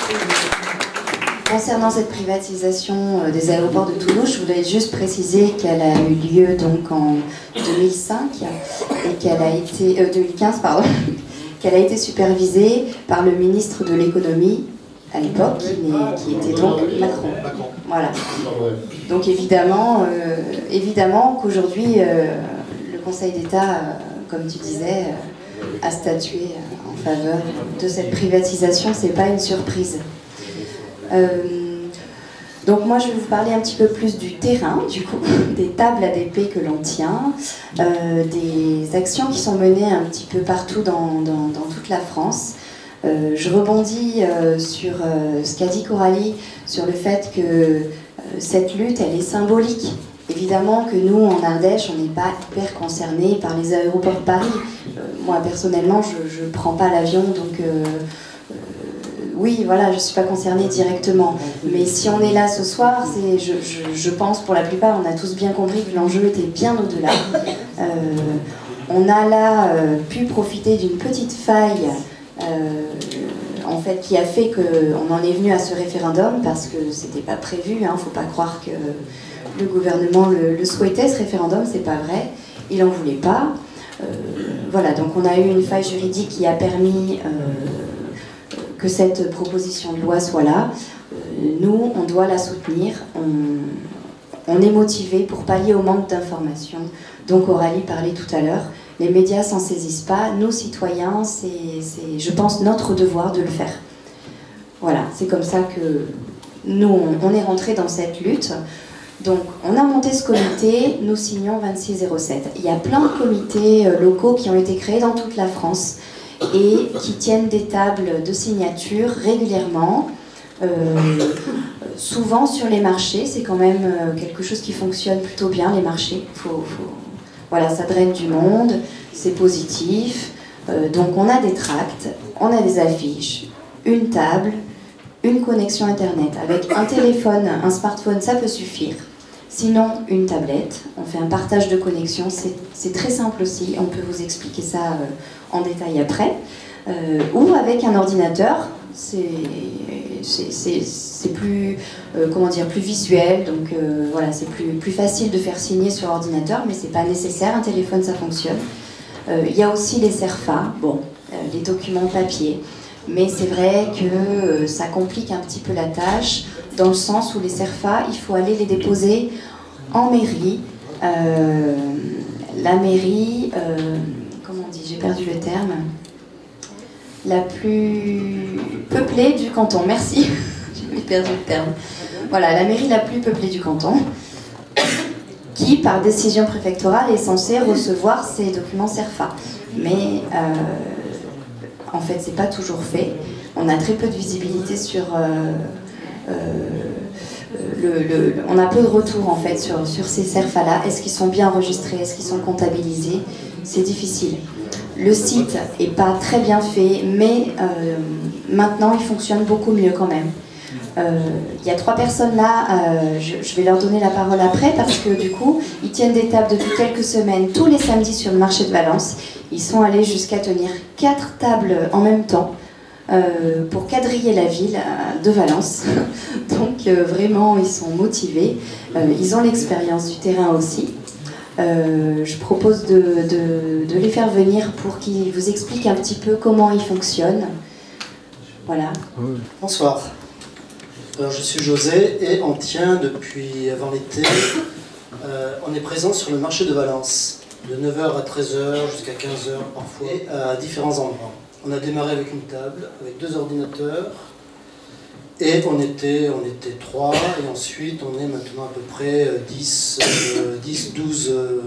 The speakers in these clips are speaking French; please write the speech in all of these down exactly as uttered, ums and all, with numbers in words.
Concernant cette privatisation des aéroports de Toulouse, je voudrais juste préciser qu'elle a eu lieu donc en deux mille cinq et qu'elle a été euh, deux mille quinze pardon, qu'elle a été supervisée par le ministre de l'économie à l'époque, qui, qui était donc Macron. Voilà. Donc évidemment, euh, évidemment qu'aujourd'hui euh, le Conseil d'État, euh, comme tu disais, euh, a statué euh, en faveur de cette privatisation. C'est pas une surprise. Euh, donc moi je vais vous parler un petit peu plus du terrain, du coup, des tables A D P que l'on tient, euh, des actions qui sont menées un petit peu partout dans, dans, dans toute la France. Euh, je rebondis euh, sur euh, ce qu'a dit Coralie, sur le fait que euh, cette lutte elle est symbolique. Évidemment que nous en Ardèche on n'est pas hyper concernés par les aéroports de Paris. Euh, moi personnellement je ne prends pas l'avion donc... Euh, Oui, voilà, je ne suis pas concernée directement. Mais si on est là ce soir, c'est, je, je, je pense pour la plupart, on a tous bien compris que l'enjeu était bien au-delà. Euh, on a là euh, pu profiter d'une petite faille euh, en fait, qui a fait qu'on en est venu à ce référendum, parce que c'était pas prévu, hein, faut pas croire que le gouvernement le, le souhaitait, ce référendum, c'est pas vrai, il en voulait pas. Euh, voilà, donc on a eu une faille juridique qui a permis... Euh, que cette proposition de loi soit là. Euh, nous, on doit la soutenir. On, on est motivé pour pallier au manque d'informations dont Coralie parlait tout à l'heure. Les médias s'en saisissent pas. Nous, citoyens, c'est, c'est, je pense, notre devoir de le faire. Voilà, c'est comme ça que nous, on, on est rentrés dans cette lutte. Donc, on a monté ce comité, nous signons vingt-six zéro sept. Il y a plein de comités locaux qui ont été créés dans toute la France et qui tiennent des tables de signature régulièrement, euh, souvent sur les marchés. C'est quand même quelque chose qui fonctionne plutôt bien, les marchés. Faut, faut... Voilà, ça draine du monde, c'est positif. Euh, donc on a des tracts, on a des affiches, une table, une connexion internet. Avec un téléphone, un smartphone, ça peut suffire. Sinon, une tablette, on fait un partage de connexion, c'est très simple aussi, on peut vous expliquer ça euh, en détail après. Euh, ou avec un ordinateur, c'est plus, euh, comment dire, plus visuel, donc euh, voilà, c'est plus, plus facile de faire signer sur ordinateur, mais c'est pas nécessaire, un téléphone ça fonctionne. Euh, il y a aussi les CERFA, bon, euh, les documents papier, mais c'est vrai que euh, ça complique un petit peu la tâche, dans le sens où les CERFA, il faut aller les déposer en mairie. Euh, la mairie, euh, comment on dit, j'ai perdu le terme, la plus peuplée du canton, merci, j'ai perdu le terme. Voilà, la mairie la plus peuplée du canton, qui, par décision préfectorale, est censée recevoir ces documents CERFA. Mais, euh, en fait, c'est pas toujours fait. On a très peu de visibilité sur... Euh, Euh, le, le, on a peu de retours en fait sur, sur ces CERFA-là. Est-ce qu'ils sont bien enregistrés? Est-ce qu'ils sont comptabilisés? C'est difficile. Le site n'est pas très bien fait, mais euh, maintenant il fonctionne beaucoup mieux quand même. Il euh, y a trois personnes là, euh, je, je vais leur donner la parole après, parce que du coup, ils tiennent des tables depuis quelques semaines, tous les samedis sur le marché de Valence. Ils sont allés jusqu'à tenir quatre tables en même temps. Euh, pour quadriller la ville euh, de Valence. Donc euh, vraiment, ils sont motivés. Euh, ils ont l'expérience du terrain aussi. Euh, je propose de, de, de les faire venir pour qu'ils vous expliquent un petit peu comment ils fonctionnent. Voilà. Bonsoir. Alors, je suis José et on tient depuis avant l'été. Euh, on est présent sur le marché de Valence, de neuf heures à treize heures jusqu'à quinze heures parfois, et à différents endroits. On a démarré avec une table, avec deux ordinateurs, et on était, on était trois, et ensuite on est maintenant à peu près dix, douze euh,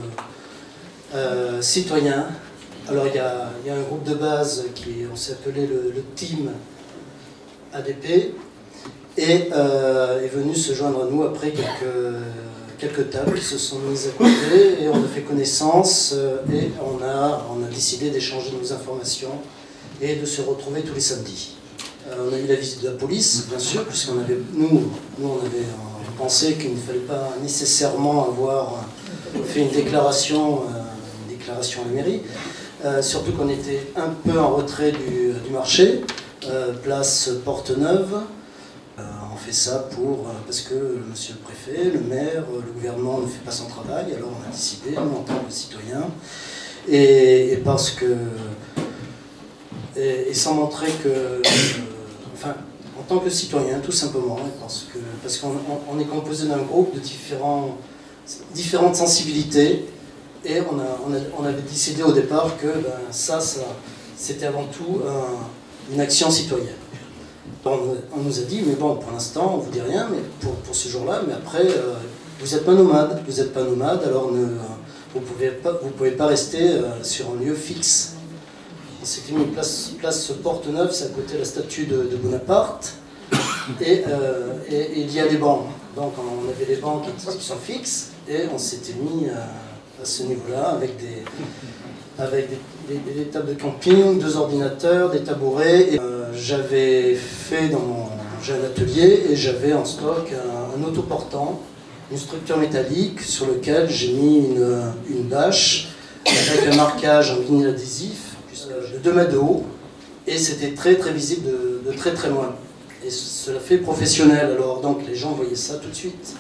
euh, citoyens. Alors il y a, il y a un groupe de base qui, on s'est appelé le, le team A D P, et euh, est venu se joindre à nous après quelques, quelques tables qui se sont mises à côté, et on a fait connaissance, et on a, on a décidé d'échanger nos informations, et de se retrouver tous les samedis. Euh, on a eu la visite de la police, bien sûr, puisqu'on avait, nous, nous on avait euh, pensé qu'il ne fallait pas nécessairement avoir fait une déclaration, euh, une déclaration à la mairie, euh, surtout qu'on était un peu en retrait du, du marché. Euh, euh, place Porte-Neuve. Euh, on fait ça pour, euh, parce que monsieur le préfet, le maire, euh, le gouvernement ne fait pas son travail, alors on a décidé, nous en tant que citoyens, et, et parce que, et, et sans montrer que, euh, enfin, en tant que citoyen, tout simplement, parce que parce qu'on on, on est composé d'un groupe de différents, différentes sensibilités, et on, a, on, a, on avait décidé au départ que ben, ça, ça c'était avant tout un, une action citoyenne. On, on nous a dit, mais bon, pour l'instant, on ne vous dit rien mais pour, pour ce jour-là, mais après, euh, vous n'êtes pas nomade, vous n'êtes pas nomade, alors ne, vous ne pouvez pas, vous pouvez pas rester euh, sur un lieu fixe. C'est une place, place Porte-Neuve, c'est à côté de la statue de, de Bonaparte, et, euh, et, et il y a des bancs. Donc on avait des bancs qui, qui sont fixes, et on s'était mis à, à ce niveau-là avec des... avec des, des, des tables de camping, deux ordinateurs, des tabourets. Et, euh, j'avais fait dans mon jeune atelier et j'avais en stock un, un autoportant, une structure métallique sur lequel j'ai mis une, une bâche avec un marquage en vinyle adhésif de deux mètres de haut, et c'était très très visible de, de très très loin. Et cela fait professionnel, alors donc les gens voyaient ça tout de suite.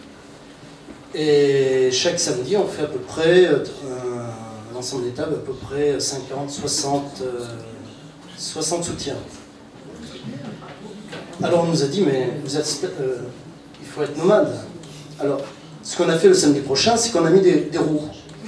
Et chaque samedi on fait à peu près euh, l'ensemble des tables, à peu près cinquante, soixante, euh, soixante soutiens. Alors on nous a dit, mais vous êtes, euh, il faut être nomade. Alors, ce qu'on a fait le samedi prochain, c'est qu'on a mis des, des roues.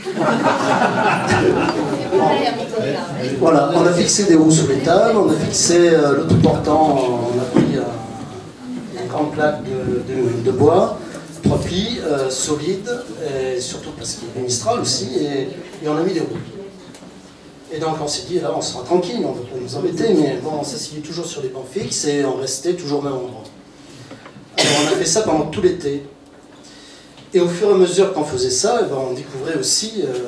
Voilà, on a fixé des roues sous les tables, on a fixé euh, l'autoportant, on a pris euh, une grande plaque de, de, de bois, trois plis, euh, solides, et surtout parce qu'il y a des Mistral aussi, et, et on a mis des roues. Et donc on s'est dit, là on sera tranquille, on ne veut pas nous embêter, mais bon, on s'asseyait toujours sur des bancs fixes et on restait toujours au même endroit. Alors on a fait ça pendant tout l'été. Et au fur et à mesure qu'on faisait ça, eh ben, on découvrait aussi euh,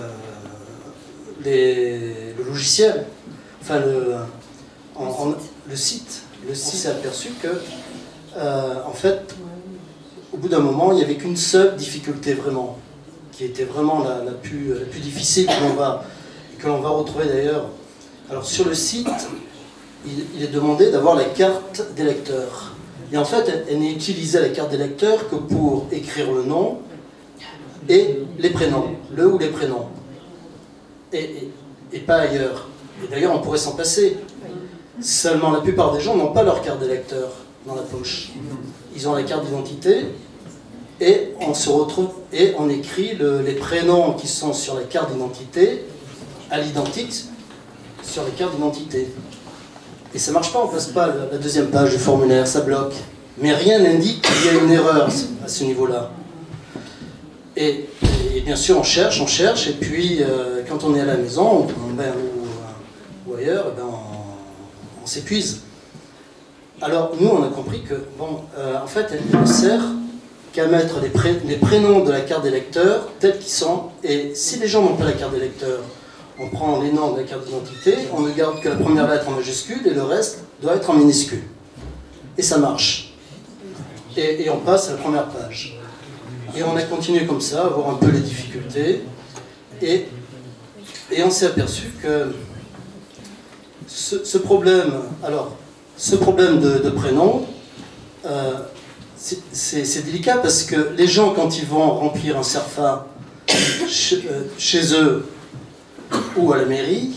les, le logiciel, enfin le, on, on, le site. Le site s'est aperçu que, euh, en fait, au bout d'un moment, il n'y avait qu'une seule difficulté vraiment, qui était vraiment la, la, plus, la plus difficile que l'on va, que l'on va retrouver d'ailleurs. Alors sur le site, il, il est demandé d'avoir la carte des lecteurs. Et en fait, elle, elle n'est utilisée la carte des lecteurs que pour écrire le nom et les prénoms, le ou les prénoms, et, et, et pas ailleurs. Et d'ailleurs, on pourrait s'en passer. Seulement, la plupart des gens n'ont pas leur carte d'électeur dans la poche. Ils ont la carte d'identité, et on se retrouve, et on écrit le, les prénoms qui sont sur la carte d'identité à l'identique sur les cartes d'identité. Et ça ne marche pas, on ne passe pas la deuxième page du formulaire, ça bloque. Mais rien n'indique qu'il y a une erreur à ce niveau-là. Et, et bien sûr, on cherche, on cherche, et puis euh, quand on est à la maison, on, ben, ou, ou ailleurs, ben, on, on s'épuise. Alors nous, on a compris que, bon, euh, en fait, elle ne sert qu'à mettre les, pré les prénoms de la carte d'électeur tels qu'ils sont. Et si les gens n'ont pas la carte d'électeur, on prend les noms de la carte d'identité, on ne garde que la première lettre en majuscule et le reste doit être en minuscule. Et ça marche. Et, et on passe à la première page. Et on a continué comme ça, à voir un peu les difficultés. Et, et on s'est aperçu que ce, ce problème, alors, ce problème de, de prénom, euh, c'est délicat parce que les gens, quand ils vont remplir un CERFA chez, euh, chez eux, ou à la mairie,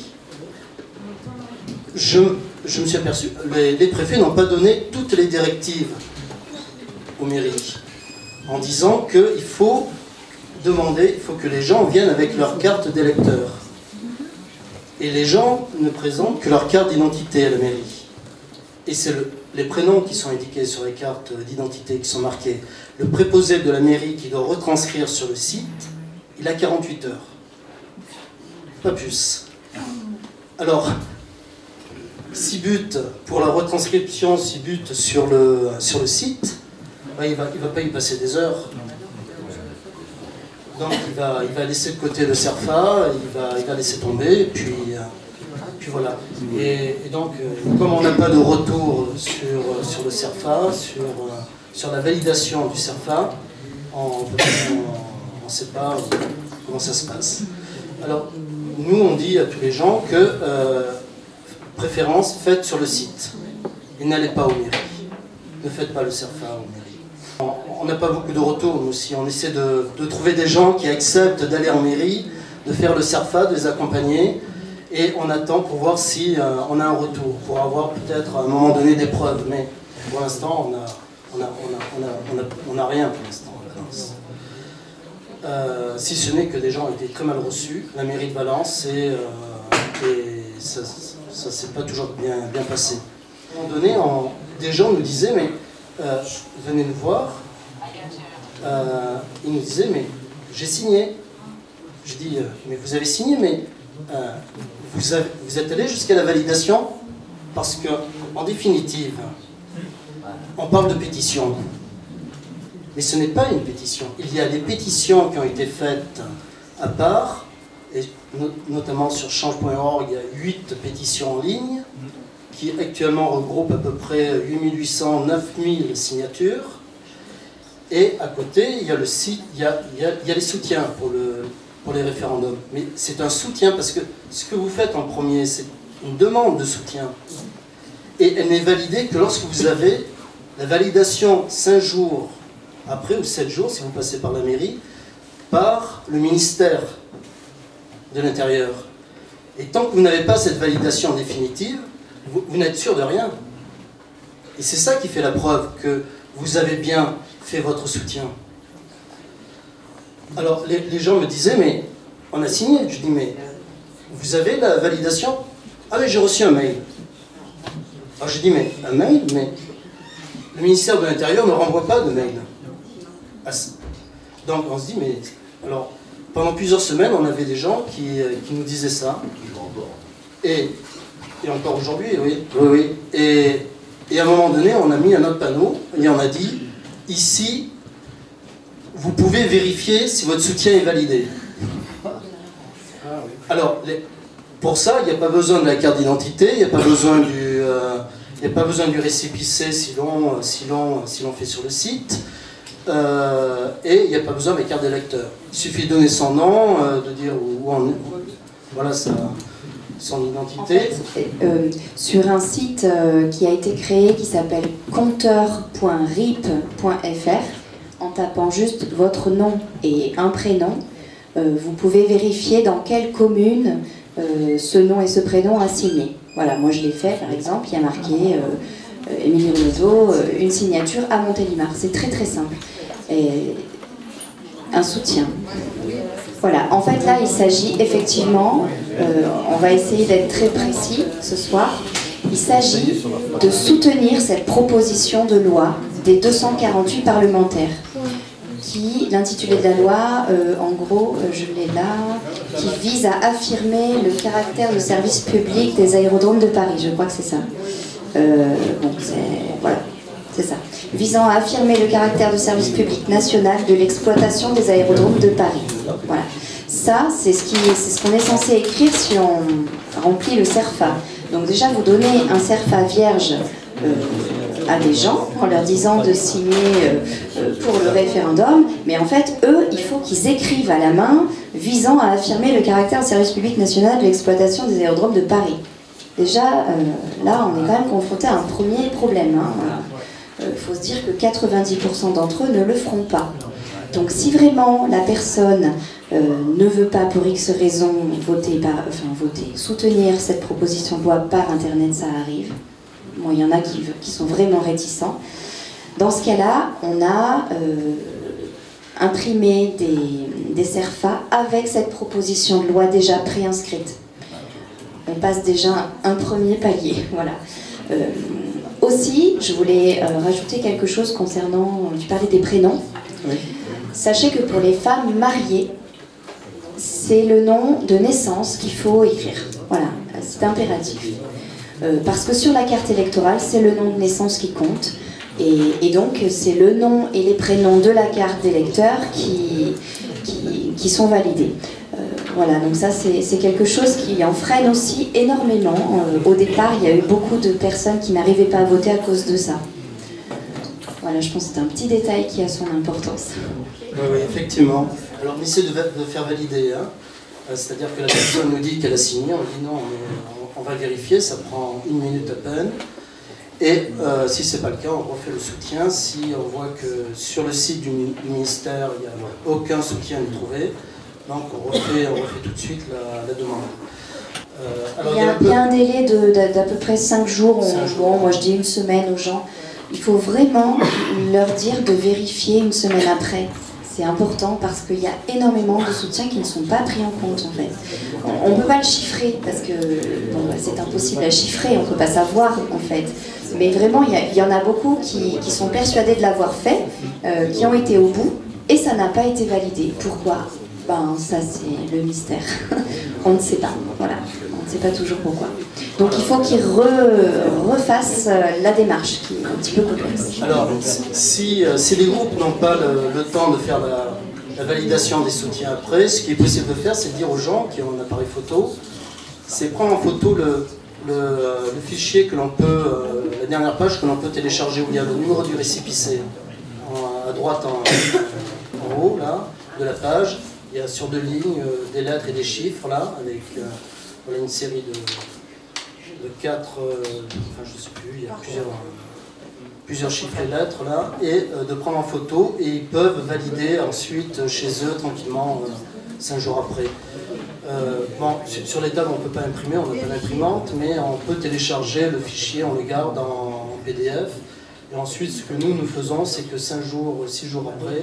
je, je me suis aperçu, les, les préfets n'ont pas donné toutes les directives aux mairies, en disant qu'il faut demander, il faut que les gens viennent avec leur carte d'électeur. Et les gens ne présentent que leur carte d'identité à la mairie. Et c'est les prénoms qui sont indiqués sur les cartes d'identité qui sont marqués. Le préposé de la mairie qui doit retranscrire sur le site, il a quarante-huit heures. Pas plus. Alors, six buts pour la retranscription, six buts sur le, sur le site, ben il ne va, il va pas y passer des heures. Donc il va, il va laisser de côté le CERFA, il va, il va laisser tomber, et puis, puis voilà. Et, et donc, comme on n'a pas de retour sur, sur le CERFA, sur, sur la validation du CERFA, on ne sait pas comment ça se passe. Alors, nous, on dit à tous les gens que euh, préférence faite sur le site. et n'allez pas aux mairies. Ne faites pas le CERFA aux mairies. On n'a pas beaucoup de retours, nous aussi. On essaie de, de trouver des gens qui acceptent d'aller en mairie, de faire le CERFA, de les accompagner, et on attend pour voir si euh, on a un retour, pour avoir peut-être à un moment donné des preuves. Mais pour l'instant, on n'a on a, on a, on a, on a, on a rien pour l'instant. Euh, si ce n'est que des gens ont été très mal reçus, la mairie de Valence, et, euh, et ça ne s'est pas toujours bien, bien passé. À un moment donné, on, des gens nous disaient, mais euh, venez nous voir, euh, ils nous disaient, mais j'ai signé. Je dis, euh, mais vous avez signé, mais euh, vous, avez, vous êtes allé jusqu'à la validation? Parce que, en définitive, on parle de pétition. Mais ce n'est pas une pétition. Il y a des pétitions qui ont été faites à part, et no notamment sur change point org, il y a huit pétitions en ligne, qui actuellement regroupent à peu près huit mille huit cents, neuf mille signatures. Et à côté, il y a, le site, il y a, il y a, il y a les soutiens pour, le, pour les référendums. Mais c'est un soutien parce que ce que vous faites en premier, c'est une demande de soutien. Et elle n'est validée que lorsque vous avez la validation cinq jours après ou sept jours, si vous passez par la mairie, par le ministère de l'Intérieur. Et tant que vous n'avez pas cette validation définitive, vous, vous n'êtes sûr de rien. Et c'est ça qui fait la preuve que vous avez bien fait votre soutien. Alors, les, les gens me disaient, mais on a signé. Je dis, mais vous avez la validation? Ah oui, j'ai reçu un mail. Alors je dis, mais un mail, mais le ministère de l'Intérieur ne renvoie pas de mail. Donc on se dit, mais alors pendant plusieurs semaines, on avait des gens qui, qui nous disaient ça. Et, et encore aujourd'hui, oui, oui, oui. Et, et à un moment donné, on a mis un autre panneau et on a dit, ici, vous pouvez vérifier si votre soutien est validé. Alors, les, pour ça, il n'y a pas besoin de la carte d'identité, il n'y a pas besoin du, euh, il n'y a pas besoin du récépissé si l'on si l'on si l'on fait sur le site. Euh, et il n'y a pas besoin de carte d'électeur. Il suffit de donner son nom, euh, de dire où on est, voilà sa, son identité. En fait, euh, sur un site euh, qui a été créé qui s'appelle compteur point rip point f r, en tapant juste votre nom et un prénom, euh, vous pouvez vérifier dans quelle commune euh, ce nom et ce prénom a signé. Voilà, moi je l'ai fait par exemple, il y a marqué euh, Émilie Renaudot, euh, une signature à Montélimar. C'est très très simple. Et un soutien. Voilà, en fait là il s'agit effectivement, euh, on va essayer d'être très précis ce soir, il s'agit de soutenir cette proposition de loi des deux cent quarante-huit parlementaires, qui, l'intitulé de la loi, euh, en gros, euh, je l'ai là, qui vise à affirmer le caractère de service public des aérodromes de Paris, je crois que c'est ça. Euh, bon, c'est... voilà. C'est ça. Visant à affirmer le caractère de service public national de l'exploitation des aérodromes de Paris. Voilà. Ça, c'est ce qui, c'est ce qu'on est censé écrire si on remplit le CERFA. Donc déjà, vous donnez un CERFA vierge euh, à des gens en leur disant de signer euh, pour le référendum, mais en fait, eux, il faut qu'ils écrivent à la main visant à affirmer le caractère de service public national de l'exploitation des aérodromes de Paris. Déjà, euh, là, on est quand même confronté à un premier problème. Hein. Il euh, faut se dire que quatre-vingt-dix pour cent d'entre eux ne le feront pas. Donc si vraiment la personne euh, ne veut pas pour X raison voter, par, enfin, voter, soutenir cette proposition de loi par Internet, ça arrive. Bon, il y en a qui, qui sont vraiment réticents. Dans ce cas-là, on a euh, imprimé des, des CERFA avec cette proposition de loi déjà préinscrite. On passe déjà un premier palier. Voilà. Euh, aussi, je voulais euh, rajouter quelque chose concernant... Tu parlais des prénoms. Oui. Sachez que pour les femmes mariées, c'est le nom de naissance qu'il faut écrire. Voilà, c'est impératif. Euh, parce que sur la carte électorale, c'est le nom de naissance qui compte. Et, et donc, c'est le nom et les prénoms de la carte d'électeur qui, qui, qui sont validés. Euh, voilà, donc ça, c'est quelque chose qui en freine aussi énormément. Euh, au départ, il y a eu beaucoup de personnes qui n'arrivaient pas à voter à cause de ça. Voilà, je pense que c'est un petit détail qui a son importance. Oui, oui, effectivement. Alors, on essaie de, de faire valider. Hein. C'est-à-dire que la personne nous dit qu'elle a signé, on dit non, mais on va vérifier, ça prend une minute à peine. Et euh, si ce n'est pas le cas, on refait le soutien. Si on voit que sur le site du, du ministère, il n'y a aucun soutien à trouver, donc on refait, on refait tout de suite la, la demande. Euh, alors, il, y a, il, y a peu... il y a un délai d'à peu près cinq jours. cinq on, jours. Bon, moi je dis une semaine aux gens. Il faut vraiment leur dire de vérifier une semaine après. C'est important parce qu'il y a énormément de soutiens qui ne sont pas pris en compte en fait. On ne peut pas le chiffrer parce que bon, c'est impossible à chiffrer, on ne peut pas savoir en fait. Mais vraiment, il y, a, il y en a beaucoup qui, qui sont persuadés de l'avoir fait, euh, qui ont été au bout et ça n'a pas été validé. Pourquoi? Ben ça c'est le mystère. On ne sait pas. Voilà. On ne sait pas toujours pourquoi. Donc il faut qu'ils re, refassent la démarche, qui est un petit peu complexe. Alors, si, si les groupes n'ont pas le, le temps de faire la, la validation des soutiens après, ce qui est possible de faire, c'est de dire aux gens qui ont un appareil photo, c'est prendre en photo le, le, le fichier que l'on peut, euh, la dernière page que l'on peut télécharger où il y a le numéro du récépissé en, à droite en, en haut, là, de la page. Il y a sur deux lignes euh, des lettres et des chiffres, là, avec euh, voilà, une série de... de quatre, euh, enfin je ne sais plus, il y a plusieurs, euh, plusieurs chiffres et lettres là, et euh, de prendre en photo, et ils peuvent valider ensuite euh, chez eux tranquillement, euh, cinq jours après. Euh, bon, sur, sur les tables on ne peut pas imprimer, on n'a pas d'imprimante, mais on peut télécharger le fichier, on le garde en, en P D F, et ensuite ce que nous nous faisons, c'est que cinq jours, six jours après,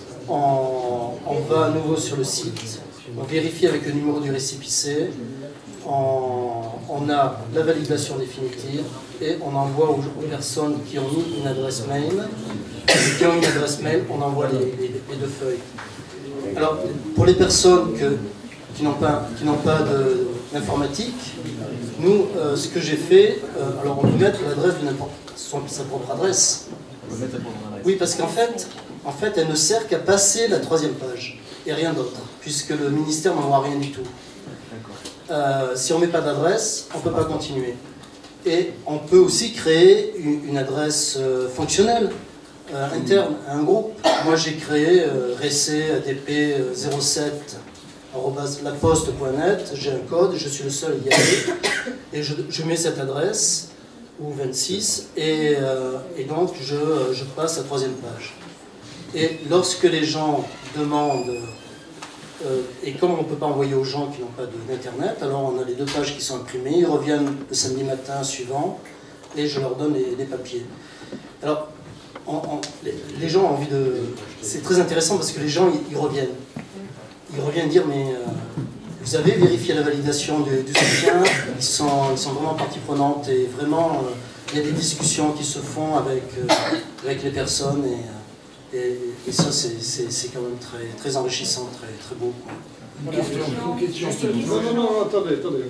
on, on va à nouveau sur le site, on vérifie avec le numéro du récépissé, on, on a la validation définitive et on envoie aux, aux personnes qui ont mis une adresse mail, qui ont une adresse mail, on envoie les, les, les deux feuilles. Alors, pour les personnes que, qui n'ont pas, qui n'ont pas d'informatique, nous, euh, ce que j'ai fait, euh, alors on peut mettre l'adresse de n'importe sa propre adresse. Oui, parce qu'en fait, en fait, elle ne sert qu'à passer la troisième page et rien d'autre, puisque le ministère n'envoie rien du tout. Euh, si on ne met pas d'adresse, on ne peut pas continuer. Et on peut aussi créer une, une adresse euh, fonctionnelle, euh, interne à un groupe. Moi j'ai créé euh, rec A D P zéro sept arobase laposte point net, j'ai un code, je suis le seul à y aller, et je, je mets cette adresse, ou vingt-six, et, euh, et donc je, je passe à la troisième page. Et lorsque les gens demandent... Euh, et comme on ne peut pas envoyer aux gens qui n'ont pas d'internet, alors on a les deux pages qui sont imprimées, ils reviennent le samedi matin suivant et je leur donne les, les papiers. Alors, on, on, les, les gens ont envie de... C'est très intéressant parce que les gens, ils, ils reviennent. Ils reviennent dire, mais euh, vous avez vérifié la validation du, du soutien, ils sont, ils sont vraiment partie prenante et vraiment, euh, il y a des discussions qui se font avec, euh, avec les personnes et... Et, et ça, c'est quand même très, très enrichissant, très, très beau. Une question, une question. Non, non, non, attendez, attendez.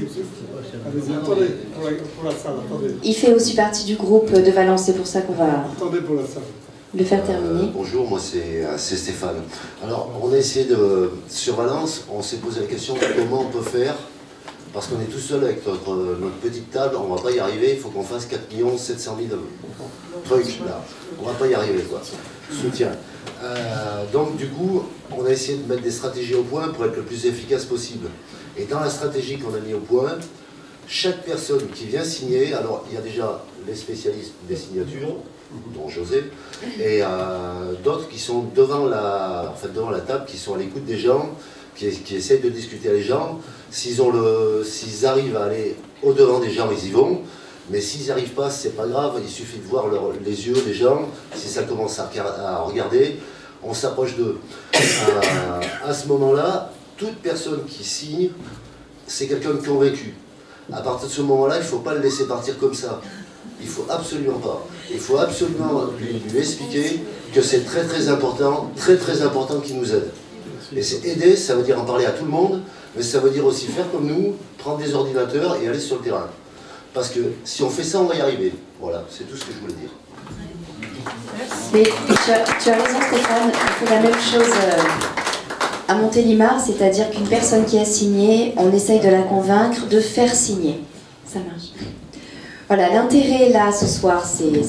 Allez-y, attendez, pour la salle, attendez. Il fait aussi partie du groupe de Valence, c'est pour ça qu'on va attendez pour la salle. le faire terminer. Euh, bonjour, moi c'est Stéphane. Alors, on a essayé de... Sur Valence, on s'est posé la question de comment on peut faire, parce qu'on est tout seul avec notre, notre petite table, on ne va pas y arriver, il faut qu'on fasse quatre millions sept cent mille trucs, là. On ne va pas y arriver, quoi. Soutien. Euh, donc du coup, on a essayé de mettre des stratégies au point pour être le plus efficace possible. Et dans la stratégie qu'on a mis au point, chaque personne qui vient signer, alors il y a déjà les spécialistes des signatures, dont José, et euh, d'autres qui sont devant la, en fait, devant la table, qui sont à l'écoute des gens, qui, qui essayent de discuter avec les gens. S'ils ont le, s'ils arrivent à aller au-devant des gens, ils y vont. Mais s'ils n'y arrivent pas, c'est pas grave, il suffit de voir leur, les yeux des gens, si ça commence à, à regarder, on s'approche d'eux. À, à ce moment-là, toute personne qui signe, c'est quelqu'un de convaincu. À partir de ce moment-là, il ne faut pas le laisser partir comme ça. Il ne faut absolument pas. Il faut absolument lui, lui expliquer que c'est très très important, très très important qu'il nous aide. Et c'est aider, ça veut dire en parler à tout le monde, mais ça veut dire aussi faire comme nous, prendre des ordinateurs et aller sur le terrain. Parce que si on fait ça, on va y arriver. Voilà, c'est tout ce que je voulais dire. Mais tu as, tu as raison Stéphane, on fait la même chose euh, à Montélimar, c'est-à-dire qu'une personne qui a signé, on essaye de la convaincre de faire signer. Ça marche. Voilà, l'intérêt là ce soir,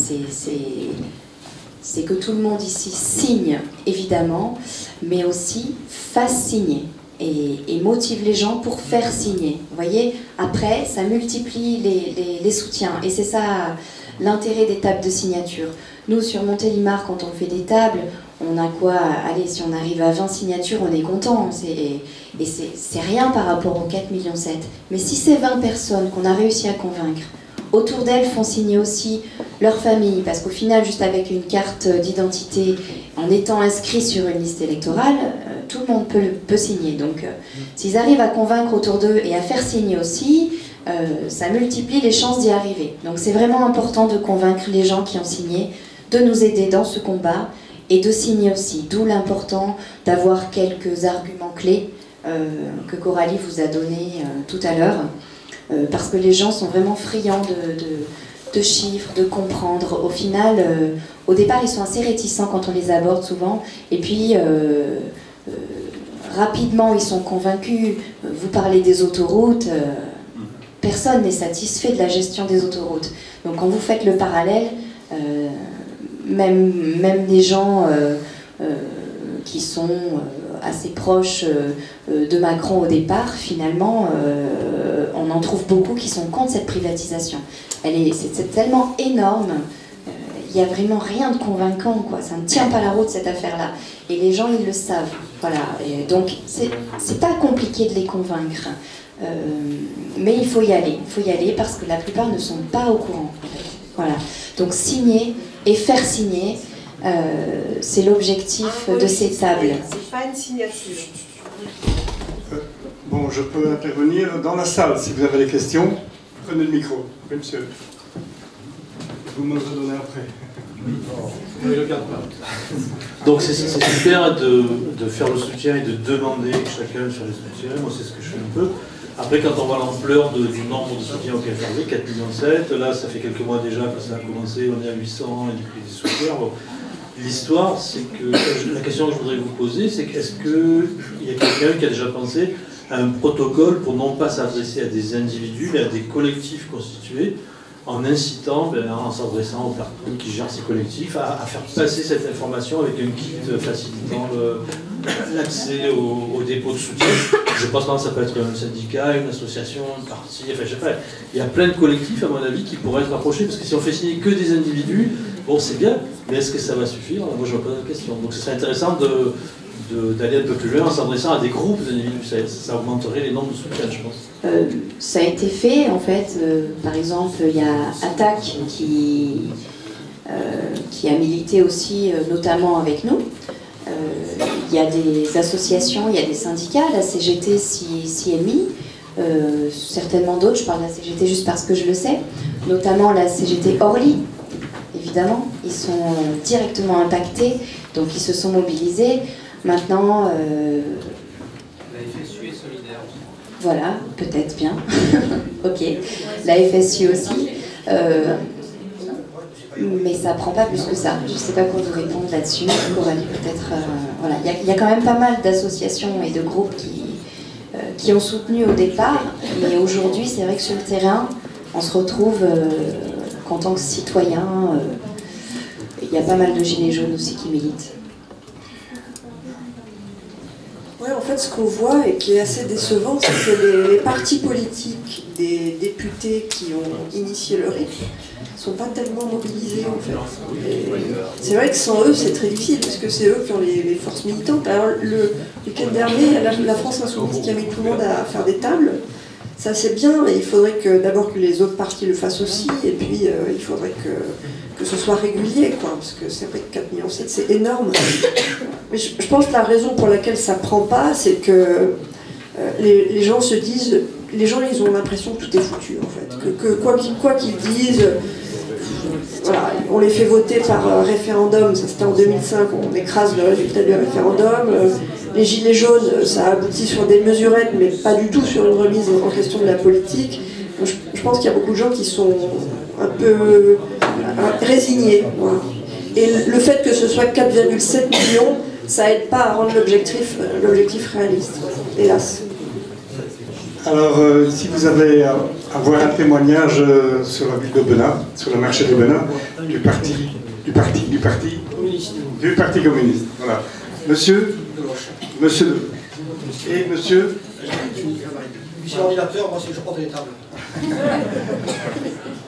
c'est que tout le monde ici signe, évidemment, mais aussi fasse signer. Et, et motive les gens pour faire signer. Vous voyez, après, ça multiplie les, les, les soutiens. Et c'est ça l'intérêt des tables de signature. Nous, sur Montélimar, quand on fait des tables, on a quoi? Allez, si on arrive à vingt signatures, on est content. Et, et c'est rien par rapport aux quatre virgule sept millions. Mais si ces vingt personnes qu'on a réussi à convaincre, autour d'elles font signer aussi leur famille, parce qu'au final, juste avec une carte d'identité, en étant inscrit sur une liste électorale, euh, tout le monde peut, peut signer. Donc, euh, s'ils arrivent à convaincre autour d'eux et à faire signer aussi, euh, ça multiplie les chances d'y arriver. Donc, c'est vraiment important de convaincre les gens qui ont signé de nous aider dans ce combat et de signer aussi. D'où l'important d'avoir quelques arguments clés euh, que Coralie vous a donnés euh, tout à l'heure. Euh, parce que les gens sont vraiment friands de, de, de chiffres, de comprendre. Au final, euh, au départ, ils sont assez réticents quand on les aborde souvent, et puis euh, euh, rapidement, ils sont convaincus. Vous parlez des autoroutes, euh, personne n'est satisfait de la gestion des autoroutes. Donc quand vous faites le parallèle, euh, même, même des gens euh, euh, qui sont euh, assez proches euh, de Macron au départ, finalement, euh, on en trouve beaucoup qui sont contre cette privatisation. Elle est, c'est tellement énorme, il n'y a vraiment rien de convaincant, quoi. Ça ne tient pas la route, cette affaire-là. Et les gens, ils le savent. Voilà. Et donc, c'est pas compliqué de les convaincre. Euh, mais il faut y aller. Il faut y aller parce que la plupart ne sont pas au courant. Voilà. Donc, signer et faire signer, euh, c'est l'objectif de ces tables. C'est pas une signature. Euh, bon, je peux intervenir dans la salle si vous avez des questions. Prenez le micro. Oui, monsieur. Vous me le donnez après. Oui, je garde pas. Donc c'est super de, de faire le soutien et de demander que chacun fasse le soutien. Moi, c'est ce que je fais un peu. Après, quand on voit l'ampleur du nombre de soutiens auquel faire arriver, quatre virgule sept millions, là, ça fait quelques mois déjà que ça a commencé, on est à huit cents, et puis des soutiens. Bon. L'histoire, c'est que la question que je voudrais vous poser, c'est qu'est-ce qu'il y a quelqu'un qui a déjà pensé à un protocole pour non pas s'adresser à des individus, mais à des collectifs constitués, en incitant, ben, en s'adressant aux personnes qui gèrent ces collectifs, à, à faire passer cette information avec un kit facilitant l'accès au, au dépôt de soutien. Je pense que ça peut être un syndicat, une association, un parti, enfin je sais pas. Il y a plein de collectifs, à mon avis, qui pourraient être approchés, parce que si on fait signer que des individus, bon c'est bien, mais est-ce que ça va suffire? Moi je me pose la question. Donc ce serait intéressant de d'aller un peu plus loin en s'adressant à des groupes d'individus, ça, ça augmenterait les nombres de soutiens, je pense. Euh, ça a été fait, en fait, euh, par exemple, il y a Attac qui, euh, qui a milité aussi, euh, notamment avec nous. Euh, il y a des associations, il y a des syndicats, la C G T s'y est mis, euh, certainement d'autres, je parle de la C G T juste parce que je le sais, notamment la C G T Orly, évidemment, ils sont directement impactés, donc ils se sont mobilisés. Maintenant, euh, la F S U est solidaire. Voilà, peut-être bien. Ok. La F S U aussi. Euh, mais ça prend pas plus que ça. Je ne sais pas quoi vous répondre là-dessus. Coralie, peut-être. Euh, voilà. Il y, y a quand même pas mal d'associations et de groupes qui, euh, qui ont soutenu au départ. Mais aujourd'hui, c'est vrai que sur le terrain, on se retrouve euh, qu'en tant que citoyen, euh, il y a pas mal de gilets jaunes aussi qui militent. Ouais, en fait, ce qu'on voit et qui est assez décevant, c'est que les, les partis politiques des députés qui ont initié le R I F ne sont pas tellement mobilisés, en fait. C'est vrai que sans eux, c'est très difficile, parce que c'est eux qui ont les, les forces militantes. Alors, le week-end dernier, la, la France Insoumise qui a mis tout le monde à faire des tables, ça c'est bien, mais il faudrait que d'abord que les autres partis le fassent aussi, et puis euh, il faudrait que, que ce soit régulier, quoi, parce que c'est vrai que quatre virgule sept millions, c'est énorme. Mais je, je pense que la raison pour laquelle ça ne prend pas, c'est que euh, les, les gens se disent, les gens ils ont l'impression que tout est foutu, en fait, que, que quoi qu'ils quoi qu'ils disent, euh, voilà, on les fait voter par euh, référendum, ça c'était en deux mille cinq, on écrase le résultat du référendum. Euh, les gilets jaunes, ça aboutit sur des mesurettes, mais pas du tout sur une remise en question de la politique. Je, je pense qu'il y a beaucoup de gens qui sont un peu euh, résignés. Voilà. Et le fait que ce soit quatre virgule sept millions, ça aide pas à rendre l'objectif l'objectif réaliste, hélas. Alors, euh, si vous avez à, à voir un témoignage euh, sur la ville d'Aubenas, sur le marché d'Aubenas, du parti, du parti, du parti, du parti communiste. Voilà. Monsieur, monsieur, et monsieur. Monsieur l'ordinateur, moi c'est je porte les tables.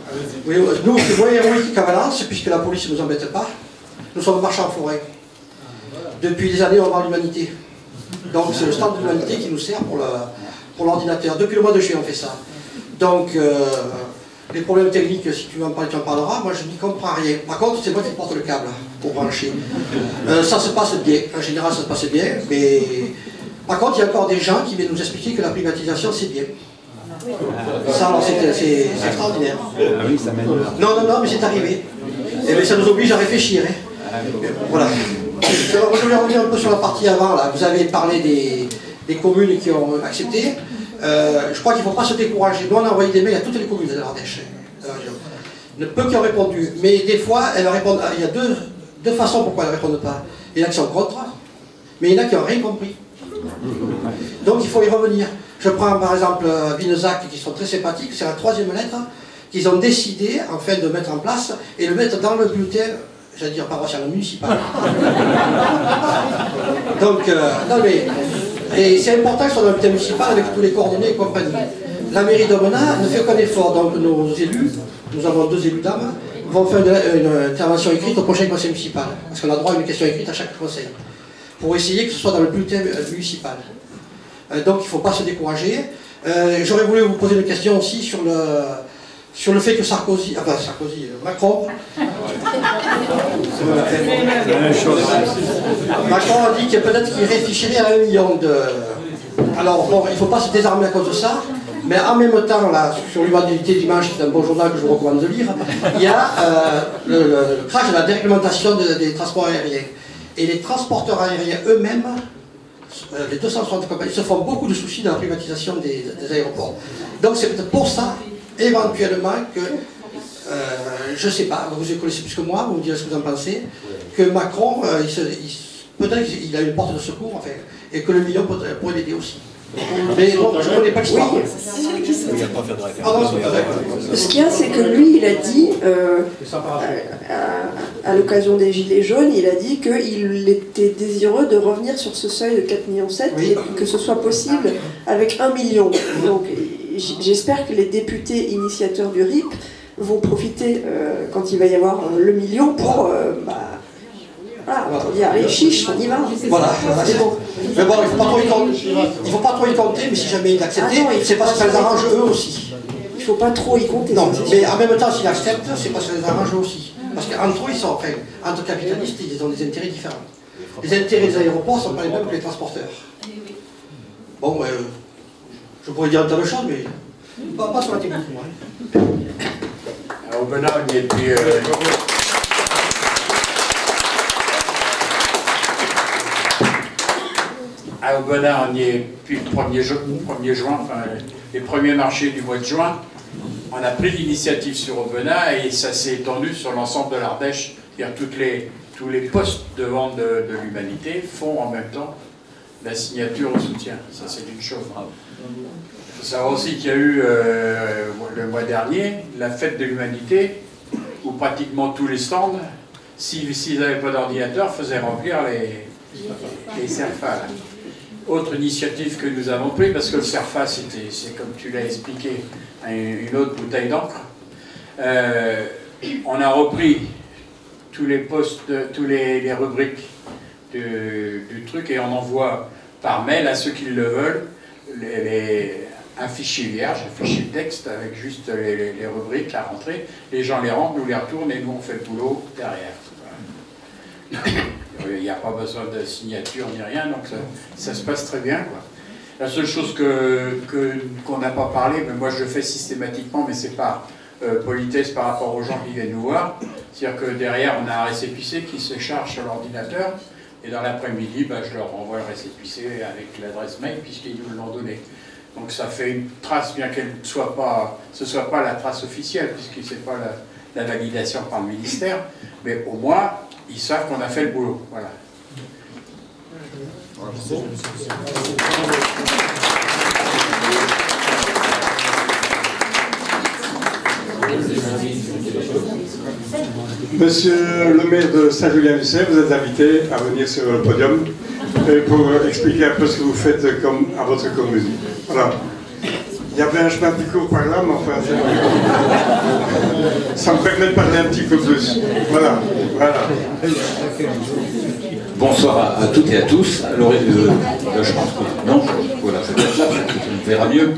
Oui, nous, c'est moins héroïque qu'à Valence, puisque la police ne nous embête pas. Nous sommes marchands en forêt. Depuis des années, on vend l'humanité. Donc, c'est le stand de l'humanité qui nous sert pour l'ordinateur. Depuis le mois de juillet, on fait ça. Donc, euh, les problèmes techniques, si tu veux en parler, tu en parleras. Moi, je n'y comprends rien. Par contre, c'est moi qui porte le câble pour brancher. Euh, ça se passe bien. En général, ça se passe bien. Mais par contre, il y a encore des gens qui viennent nous expliquer que la privatisation, c'est bien. Ça, alors, c'est extraordinaire. Ah oui, ça mène. Non, non, non, mais c'est arrivé. Et bien, ça nous oblige à réfléchir. Hein. Voilà. Alors, je voulais revenir un peu sur la partie avant. Là. Vous avez parlé des, des communes qui ont accepté. Euh, je crois qu'il ne faut pas se décourager. Nous, on a envoyé des mails à toutes les communes de l'Ardèche. Il y en a peu qui ont répondu. Mais des fois, elles répondent. Il y a deux, deux façons pourquoi elles ne répondent pas. Il y en a qui sont contre, mais il y en a qui n'ont rien compris. Donc, il faut y revenir. Je prends par exemple Vinezac, qui sont très sympathiques. C'est la troisième lettre qu'ils ont décidé, en fait, de mettre en place et le mettre dans le bulletin. J'allais dire paroissial municipal. Donc, euh, non mais, et c'est important que ce soit dans le bulletin municipal avec tous les coordonnées et compagnie. La mairie d'Aubenas ne fait aucun effort, donc nos élus, nous avons deux élus dames, vont faire une, une intervention écrite au prochain conseil municipal, parce qu'on a droit à une question écrite à chaque conseil, pour essayer que ce soit dans le bulletin municipal. Euh, donc il ne faut pas se décourager. Euh, J'aurais voulu vous poser une question aussi sur le... sur le fait que Sarkozy, enfin Sarkozy, Macron, Macron a dit que peut-être qu'il réfléchirait à un million de... Alors bon, il ne faut pas se désarmer à cause de ça, mais en même temps, là, sur l'humanité dimanche, c'est un bon journal que je vous recommande de lire, il y a euh, le, le, le crash de la déréglementation de, des transports aériens. Et les transporteurs aériens eux-mêmes, euh, les deux cent soixante compagnies, se font beaucoup de soucis dans la privatisation des, des aéroports. Donc c'est peut-être pour ça éventuellement que, euh, je ne sais pas, vous les connaissez plus que moi, vous me direz ce que vous en pensez, que Macron, euh, peut-être qu'il a une porte de secours, enfin, et que le million pourrait l'aider aussi. Mais bon, je ne connais pas l'histoire. Oui. Ah non, ce qu'il y a, c'est que lui, il a dit, euh, à, à l'occasion des Gilets jaunes, il a dit qu'il était désireux de revenir sur ce seuil de quatre virgule sept millions oui. Et que ce soit possible avec un million. Donc, j'espère que les députés initiateurs du R I P vont profiter, euh, quand il va y avoir euh, le million, pour, euh, bah, voilà, pour dire, allez, chiche, on y va. Voilà, c'est bon. Mais bon, il ne faut pas trop y compter, il faut pas trop y compter, mais si jamais il accepte, ah c'est parce que ça les arrange eux aussi. Il ne faut pas trop y compter. Non, mais en même temps, s'ils acceptent, c'est parce que ça les arrange eux aussi. Parce qu'entre eux, ils sont, enfin, entre capitalistes, ils ont des intérêts différents. Les intérêts des aéroports ne sont pas les mêmes que les transporteurs. Bon, euh, je pourrais dire un tas de choses, mais pas, pas sur la technique, moi. Alors, Aubenas, on y est depuis... Euh... À Aubenas, on y est depuis le premier juin, enfin, les premiers marchés du mois de juin. On a pris l'initiative sur Aubenas et ça s'est étendu sur l'ensemble de l'Ardèche. C'est-à-dire toutes les, tous les postes de vente de, de l'humanité font en même temps la signature au soutien. Ça, c'est une chose. Il faut savoir aussi qu'il y a eu, euh, le mois dernier, la fête de l'humanité, où pratiquement tous les stands, s'ils si, n'avaient pas d'ordinateur, faisaient remplir les, les CERFA. Autre initiative que nous avons prise, parce que le CERFA, c'est comme tu l'as expliqué, une autre bouteille d'encre. Euh, on a repris tous les postes, tous les, les rubriques du, du truc et on envoie par mail à ceux qui le veulent les, les, un fichier vierge, un fichier de texte avec juste les, les, les rubriques, la rentrée. Les gens les rentrent, nous les retournent et nous on fait le boulot derrière. Voilà. Il n'y a pas besoin de signature ni rien, donc ça, ça se passe très bien, quoi. La seule chose que qu'on n'a pas parlé, mais moi je le fais systématiquement, mais c'est pas euh, politesse par rapport aux gens qui viennent nous voir, c'est-à-dire que derrière on a un récépissé qui se charge sur l'ordinateur, et dans l'après-midi, bah, je leur renvoie le récépissé avec l'adresse mail, puisqu'ils nous l'ont donné. Donc ça fait une trace, bien qu'elle ne soit pas, ce ne soit pas la trace officielle, puisque ce n'est pas la, la validation par le ministère, mais au moins, ils savent qu'on a fait le boulot. Voilà. Monsieur le maire de Saint-Julien-du-Seine, vous êtes invité à venir sur le podium pour expliquer un peu ce que vous faites comme à votre commune. Voilà. y avait un chemin plus court par là, mais enfin, ça me permet de parler un petit peu plus. Voilà, voilà. Bonsoir à, à toutes et à tous. Alors, euh, là, je pense que non, voilà, ça doit être là, on verra mieux.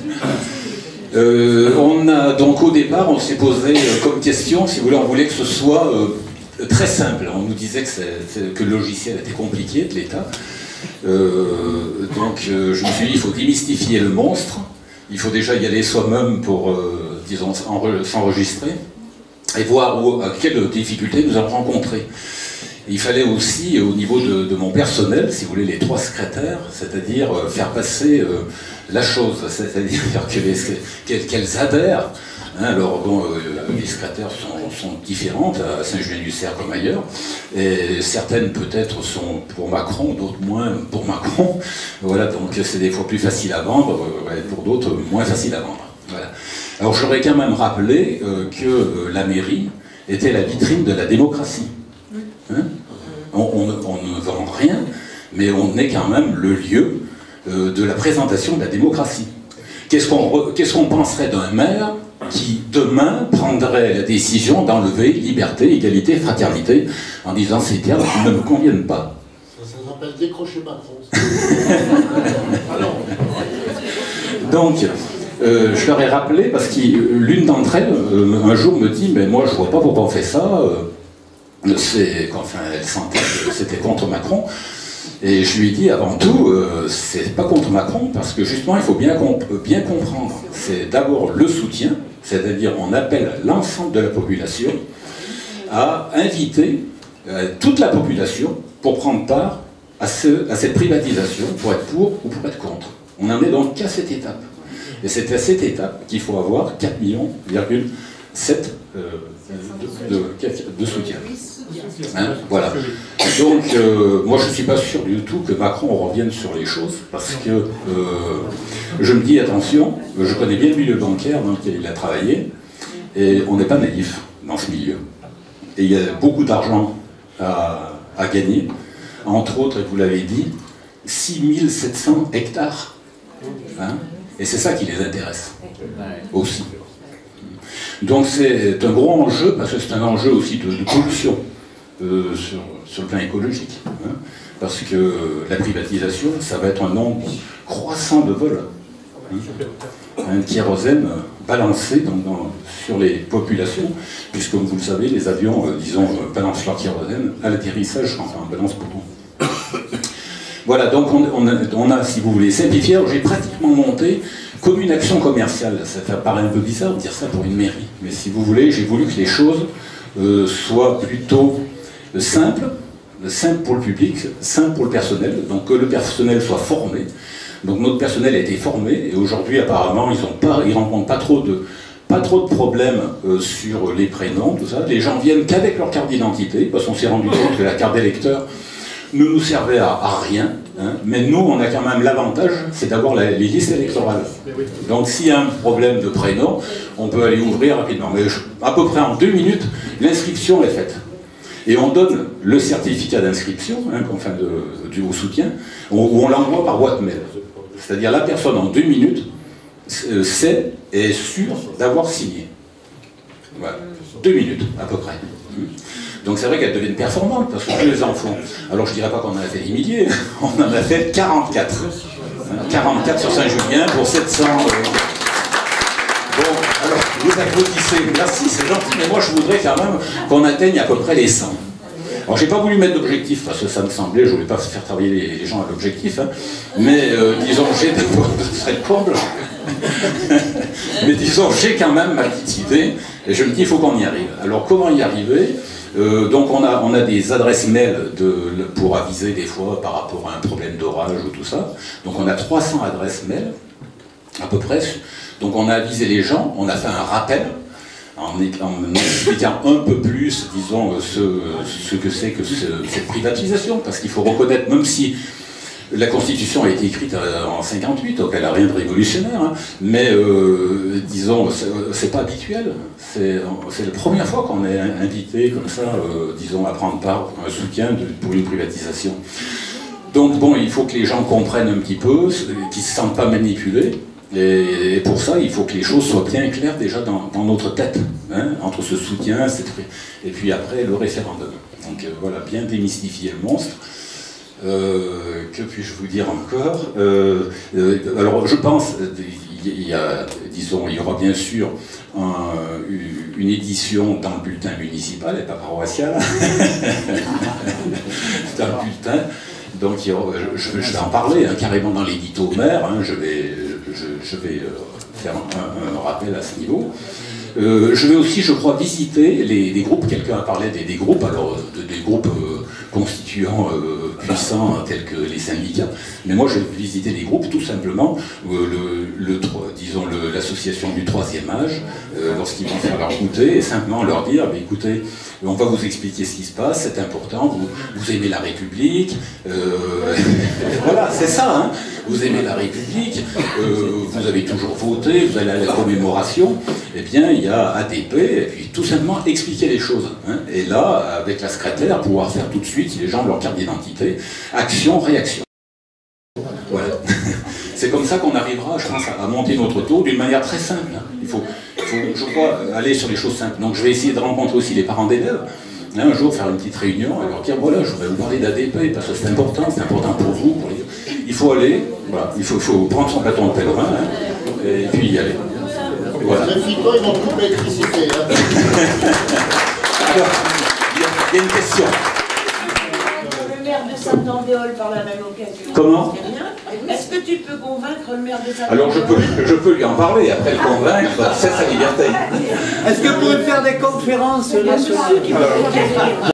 Euh, on a donc au départ, on s'est posé euh, comme question, si vous voulez, on voulait que ce soit euh, très simple. On nous disait que, c'est, que le logiciel était compliqué de l'État. Euh, donc, euh, je me suis dit, il faut démystifier le monstre. Il faut déjà y aller soi-même pour, euh, disons, s'enregistrer et voir où, à quelles difficultés nous allons rencontrer. Il fallait aussi, au niveau de, de mon personnel, si vous voulez, les trois secrétaires, c'est-à-dire euh, faire passer euh, la chose, c'est-à-dire qu'elles qu'elles adhèrent. Hein, alors, bon, euh, les secrétaires sont, sont différentes à Saint-Julien-du-Cerf comme ailleurs, et certaines peut-être sont pour Macron, d'autres moins pour Macron. Voilà, donc c'est des fois plus facile à vendre, euh, et pour d'autres moins facile à vendre. Voilà. Alors, j'aurais quand même rappelé euh, que euh, la mairie était la vitrine de la démocratie. Hein, on, on, on ne vend rien, mais on est quand même le lieu euh, de la présentation de la démocratie. Qu'est-ce qu'on qu'est-ce qu'on penserait d'un maire qui, demain, prendrait la décision d'enlever liberté, égalité, fraternité, en disant ces termes qui ne me conviennent pas? Ça, ça s'appelle décrocher Macron. Donc, euh, je leur ai rappelé, parce que l'une d'entre elles, euh, un jour, me dit « mais moi, je vois pas pourquoi on fait ça. Euh, C'est, enfin, elle sentait que c'était contre Macron, et je lui ai dit avant tout, euh, c'est pas contre Macron, parce que justement il faut bien, comp bien comprendre, c'est d'abord le soutien, c'est-à-dire on appelle l'ensemble de la population à inviter euh, toute la population pour prendre part à, ce, à cette privatisation, pour être pour ou pour être contre. On n'en est donc qu'à cette étape, et c'est à cette étape qu'il faut avoir quatre virgule sept millions euh, de, de, de soutien. Hein, voilà. Donc, euh, moi je ne suis pas sûr du tout que Macron revienne sur les choses, parce que euh, je me dis attention, je connais bien le milieu bancaire dans lequel il a travaillé, et on n'est pas naïf dans ce milieu. Et il y a beaucoup d'argent à, à gagner, entre autres, et vous l'avez dit, six mille sept cents hectares. Hein, et c'est ça qui les intéresse aussi. Donc c'est un gros enjeu, parce que c'est un enjeu aussi de, de pollution euh, sur, sur le plan écologique. Hein, parce que euh, la privatisation, ça va être un nombre croissant de vols. Hein, un kérosène balancé dans, dans, sur les populations, puisque comme vous le savez, les avions, euh, disons, euh, balancent leur kérosène à l'atterrissage, enfin, on balance beaucoup. Voilà, donc on, on, a, on a, si vous voulez, simplifié. J'ai pratiquement monté comme une action commerciale. Ça paraît un peu bizarre de dire ça pour une mairie, mais si vous voulez, j'ai voulu que les choses euh, soient plutôt euh, simples, simples pour le public, simples pour le personnel, donc que le personnel soit formé. Donc notre personnel a été formé, et aujourd'hui apparemment ils ne rencontrent pas trop de, pas trop de problèmes euh, sur les prénoms, tout ça. Les gens viennent qu'avec leur carte d'identité, parce qu'on s'est rendu compte que la carte d'électeur ne nous servait à, à rien, hein, mais nous, on a quand même l'avantage, c'est d'avoir les listes électorales. Donc s'il y a un problème de prénom, on peut aller ouvrir rapidement. Mais je, à peu près en deux minutes, l'inscription est faite. Et on donne le certificat d'inscription, hein, enfin de, du haut soutien, où on l'envoie par boîte mail. C'est-à-dire la personne, en deux minutes, sait et est sûre d'avoir signé. Voilà. Deux minutes, à peu près. Donc c'est vrai qu'elles deviennent performantes, parce que tous les enfants, alors je ne dirais pas qu'on en a fait des milliers, on en a fait quarante-quatre. quarante-quatre sur Saint-Julien pour sept cents... Euh... Bon, alors, vous applaudissez, merci, c'est gentil, mais moi je voudrais quand même qu'on atteigne à peu près les cent. Alors j'ai pas voulu mettre d'objectif, parce que ça me semblait, je voulais pas faire travailler les, les gens à l'objectif, hein, mais euh, disons, j'ai des ce serait le comble. Mais disons, j'ai quand même ma petite idée, et je me dis, il faut qu'on y arrive. Alors comment y arriver? Euh, donc on a, on a des adresses mail de, pour aviser des fois par rapport à un problème d'orage ou tout ça. Donc on a trois cents adresses mail, à peu près. Donc on a avisé les gens, on a fait un rappel, en, en expliquant un peu plus, disons, ce, ce que c'est que ce, cette privatisation, parce qu'il faut reconnaître, même si la Constitution a été écrite en cinquante-huit, donc elle n'a rien de révolutionnaire, hein, mais euh, disons, c'est pas habituel. C'est la première fois qu'on est invité comme ça, euh, disons, à prendre part à un soutien de, pour une privatisation. Donc bon, il faut que les gens comprennent un petit peu, qu'ils ne se sentent pas manipulés. Et, et pour ça, il faut que les choses soient bien claires déjà dans, dans notre tête, hein, entre ce soutien cette, et puis après le référendum. Donc euh, voilà, bien démystifier le monstre. Euh, que puis-je vous dire encore? euh, euh, Alors je pense, il y a, disons, il y aura bien sûr un, une édition dans le bulletin municipal et pas paroissial. Dans le bulletin. Donc il y aura, je, je vais en parler hein, carrément dans l'édito maire. Hein, je vais, je, je vais euh, faire un, un rappel à ce niveau. Euh, je vais aussi, je crois, visiter les, les groupes. Quelqu'un a parlé des, des groupes, alors de, des groupes euh, constituants euh, puissants tels que les syndicats. Mais moi, je vais visiter les groupes tout simplement. Euh, le, le, disons l'association du troisième âge, euh, lorsqu'ils vont faire leur goûter, et simplement leur dire, bah, écoutez, on va vous expliquer ce qui se passe, c'est important. Vous, vous aimez la République. Euh, voilà, c'est ça. Hein, vous aimez la République. Euh, vous avez toujours voté. Vous allez à la commémoration. Eh bien, il y a A D P, et puis tout simplement expliquer les choses. Hein. Et là, avec la secrétaire, pouvoir faire tout de suite, si les gens ont leur carte d'identité, action, réaction. Voilà. C'est comme ça qu'on arrivera, je pense, à monter notre taux d'une manière très simple. Hein. Il faut, il faut, je crois, aller sur les choses simples. Donc je vais essayer de rencontrer aussi les parents d'élèves. Hein, un jour, faire une petite réunion et leur dire, voilà, je vais vous parler d'A D P, parce que c'est important, c'est important pour vous. Pour les... Il faut aller, voilà, il faut, il faut prendre son bâton de pèlerin, hein, et puis y aller. Voilà. Les filles-toi, ils vont couper l'électricité. Hein. Alors, il y a une question. Le maire de Saint-Andéol par la même occasion. Comment? Est-ce que tu peux convaincre le maire de Saint-Andéol? Alors je peux, je peux lui en parler, après le convaincre, c'est sa liberté. Est-ce que vous pouvez faire des conférences là sur...